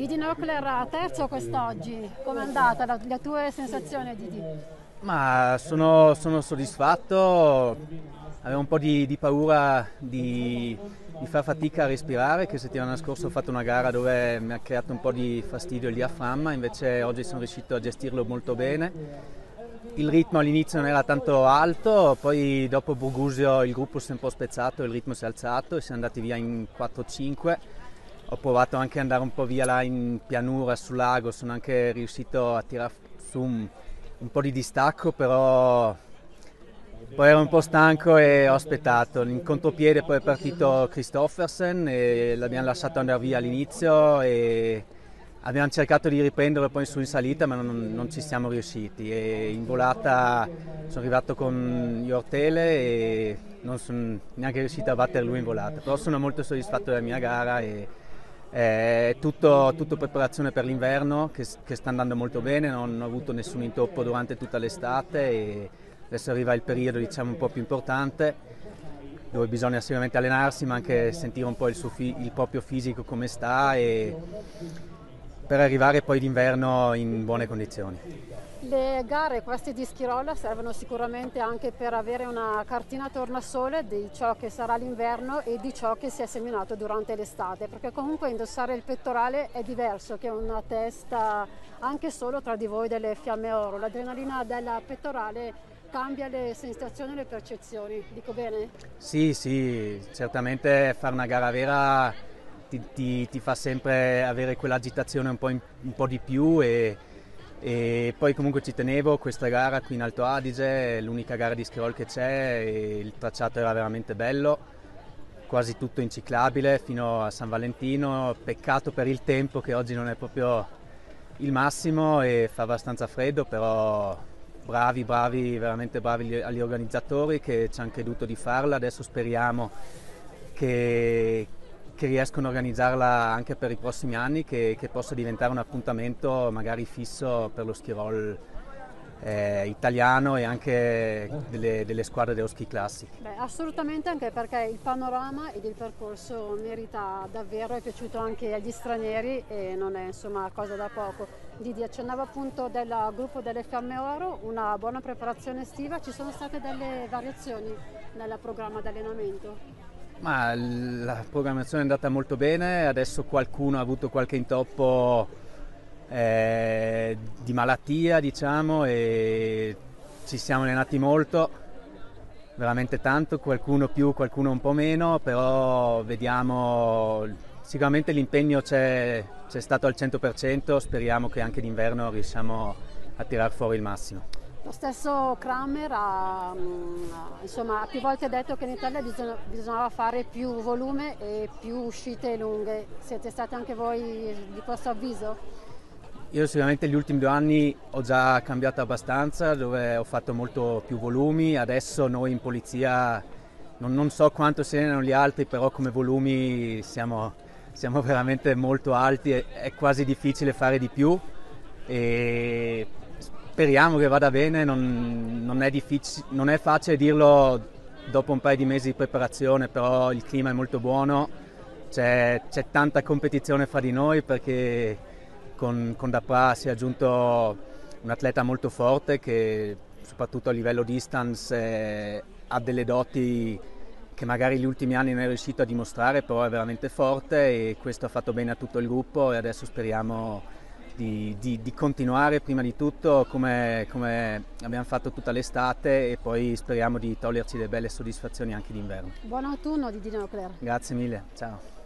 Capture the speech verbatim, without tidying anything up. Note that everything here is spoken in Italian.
Didi Nockler terzo quest'oggi, com'è andata? La, le tue sensazioni, Didi? Ma sono, sono soddisfatto, avevo un po' di, di paura di, di far fatica a respirare, che settimana scorsa ho fatto una gara dove mi ha creato un po' di fastidio il diaframma, invece oggi sono riuscito a gestirlo molto bene. Il ritmo all'inizio non era tanto alto, poi dopo Brugusio il gruppo si è un po' spezzato, il ritmo si è alzato e siamo andati via in quattro cinque. Ho provato anche ad andare un po' via là in pianura sul lago, sono anche riuscito a tirare su un, un po' di distacco, però poi ero un po' stanco e ho aspettato. In contropiede poi è partito Christoffersen e l'abbiamo lasciato andare via all'inizio e abbiamo cercato di riprenderlo poi su in salita, ma non, non ci siamo riusciti. E in volata sono arrivato con Jortele e non sono neanche riuscito a battere lui in volata, però sono molto soddisfatto della mia gara e è tutto, tutto preparazione per l'inverno che, che sta andando molto bene, non ho avuto nessun intoppo durante tutta l'estate e adesso arriva il periodo, diciamo, un po' più importante dove bisogna sicuramente allenarsi ma anche sentire un po' il, suo fi- il proprio fisico come sta e per arrivare poi d'inverno in buone condizioni. Le gare queste di Schirola servono sicuramente anche per avere una cartina tornasole di ciò che sarà l'inverno e di ciò che si è seminato durante l'estate, perché comunque indossare il pettorale è diverso che una testa anche solo tra di voi delle Fiamme Oro. L'adrenalina del pettorale cambia le sensazioni e le percezioni, dico bene? Sì, sì, certamente fare una gara vera ti, ti, ti fa sempre avere quell'agitazione un po', in, un po' di più e E poi comunque ci tenevo, questa gara qui in Alto Adige è l'unica gara di Schirol che c'è e il tracciato era veramente bello, quasi tutto inciclabile fino a San Valentino, peccato per il tempo che oggi non è proprio il massimo e fa abbastanza freddo, però bravi, bravi, veramente bravi agli organizzatori che ci hanno creduto di farla, adesso speriamo che che riescono a organizzarla anche per i prossimi anni, che, che possa diventare un appuntamento magari fisso per lo skirol eh, italiano e anche delle, delle squadre dello ski classic. Beh, assolutamente, anche perché il panorama ed il percorso merita davvero, è piaciuto anche agli stranieri e non è insomma cosa da poco. Didi accennava appunto del gruppo delle Fiamme Oro, una buona preparazione estiva, ci sono state delle variazioni nel programma di allenamento? Ma la programmazione è andata molto bene, adesso qualcuno ha avuto qualche intoppo eh, di malattia, diciamo, e ci siamo allenati molto, veramente tanto, qualcuno più, qualcuno un po' meno, però vediamo, sicuramente l'impegno c'è, c'è stato al cento per cento, speriamo che anche d'inverno riusciamo a tirar fuori il massimo. Lo stesso Kramer ha, insomma, ha più volte detto che in Italia bisogna, bisognava fare più volume e più uscite lunghe. Siete stati anche voi di questo avviso? Io sicuramente gli ultimi due anni ho già cambiato abbastanza, dove ho fatto molto più volumi, adesso noi in polizia non, non so quanto siano gli altri, però come volumi siamo, siamo veramente molto alti, è, è quasi difficile fare di più. E speriamo che vada bene, non, non, è difficile, non è facile dirlo dopo un paio di mesi di preparazione, però il clima è molto buono, c'è, c'è tanta competizione fra di noi perché con, con Dapra si è aggiunto un atleta molto forte che soprattutto a livello distance eh, ha delle doti che magari negli ultimi anni non è riuscito a dimostrare, però è veramente forte e questo ha fatto bene a tutto il gruppo e adesso speriamo Di, di, di continuare prima di tutto come, come abbiamo fatto tutta l'estate e poi speriamo di toglierci delle belle soddisfazioni anche d'inverno. Buon autunno, Didi Nockler. Grazie mille, ciao.